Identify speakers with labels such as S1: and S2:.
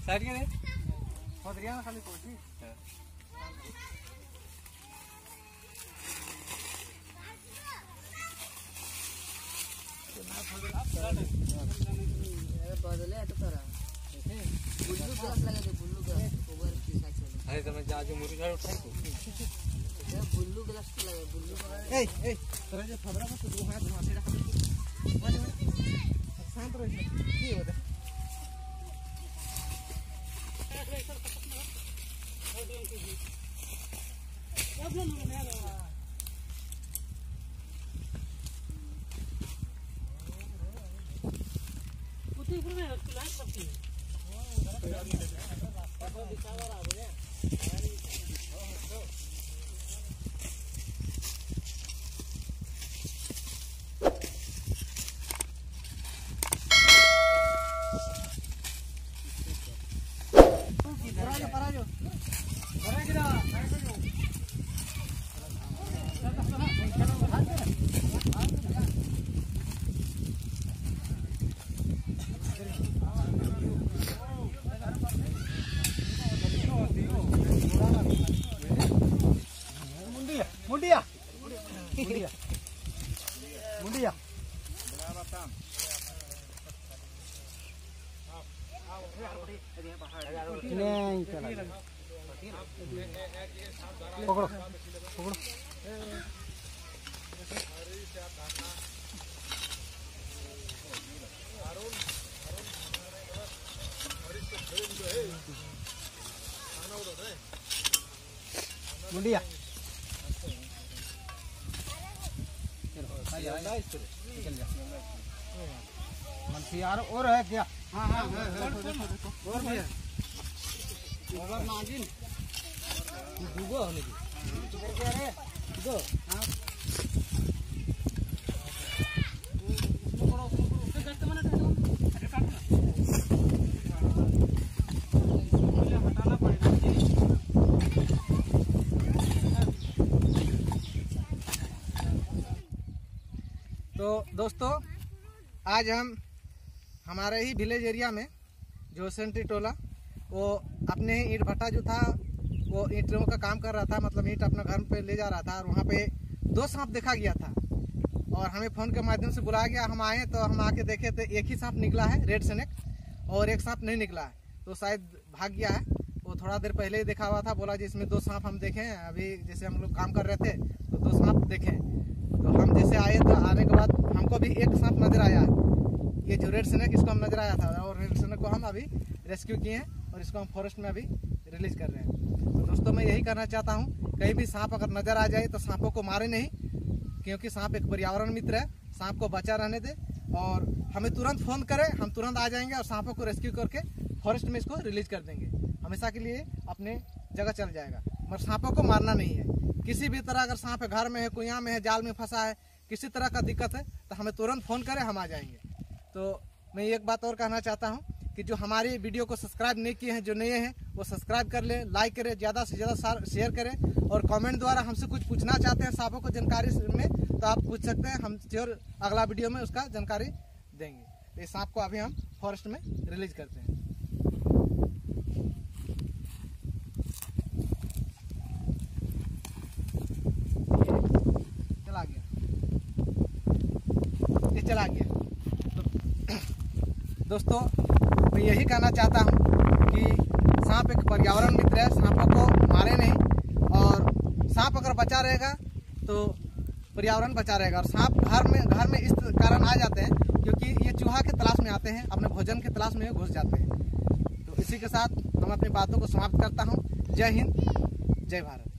S1: Side के ना खाली कोशिश
S2: बदले तो करा बुल्लू ग्लास लगा दे बुल्लू ग्लास ओवर की साइड से
S1: अरे तो मैं जा जो मुरी झाड़ उठाई को
S2: बुल्लू ग्लास लगा बुल्लू
S1: ए तेरा जो खबरा में तू हाथ माथे रख वाले शांत रह की होता मुंडिया नहीं चला पकड़ो पकड़ो मुंडिया यार और है क्या? हाँ हाँ और भी है ओवर मार्जिन दुगो होने की क्या है दो हाँ तो दोस्तों आज हम हमारे ही विलेज एरिया में जो सेंट्री टोला वो अपने ही ईंट भट्टा जो था वो ईंटों का काम कर रहा था, मतलब ईंट अपना घर पे ले जा रहा था और वहाँ पे 2 सांप देखा गया था और हमें फ़ोन के माध्यम से बुलाया गया। हम आए तो हम आके देखे तो एक ही सांप निकला है रेड स्नेक और एक सांप नहीं निकला है, तो शायद भाग गया है। वो थोड़ा देर पहले ही देखा हुआ था, बोला जी इसमें 2 सांप हम देखें, अभी जैसे हम लोग काम कर रहे थे तो 2 सांप देखें। तो हम जैसे आए तो आने के बाद हमको भी एक सांप नज़र आया है, ये जो रेड स्नेक इसको हम नज़र आया था और रेड स्नेक को हम अभी रेस्क्यू किए हैं और इसको हम फॉरेस्ट में अभी रिलीज कर रहे हैं। तो दोस्तों मैं यही करना चाहता हूँ, कहीं भी सांप अगर नज़र आ जाए तो सांपों को मारे नहीं, क्योंकि सांप एक पर्यावरण मित्र है, सांप को बचा रहने दे और हमें तुरंत फ़ोन करें, हम तुरंत आ जाएंगे और सांपों को रेस्क्यू करके फॉरेस्ट में इसको रिलीज कर देंगे, हमेशा के लिए अपने जगह चल जाएगा। मगर सांपों को मारना नहीं है, किसी भी तरह अगर सांप घर में है, कुइयाँ में है, जाल में फंसा है, किसी तरह का दिक्कत है तो हमें तुरंत फ़ोन करें, हम आ जाएंगे। तो मैं एक बात और कहना चाहता हूँ कि जो हमारी वीडियो को सब्सक्राइब नहीं किए हैं, जो नए हैं वो सब्सक्राइब कर लें, लाइक करें, ज़्यादा से ज़्यादा शेयर करें और कमेंट द्वारा हमसे कुछ पूछना चाहते हैं सांपों को जानकारी में तो आप पूछ सकते हैं, हम श्योर अगला वीडियो में उसका जानकारी देंगे। इस सांप को अभी हम फॉरेस्ट में रिलीज करते हैं। चला गया। तो दोस्तों मैं यही कहना चाहता हूँ कि सांप एक पर्यावरण मित्र है, सांपों को मारे नहीं और सांप अगर बचा रहेगा तो पर्यावरण बचा रहेगा। और सांप घर में इस कारण आ जाते हैं क्योंकि ये चूहा के तलाश में आते हैं, अपने भोजन के तलाश में घुस जाते हैं। तो इसी के साथ हम अपनी बातों को समाप्त करता हूँ। जय हिंद, जय भारत।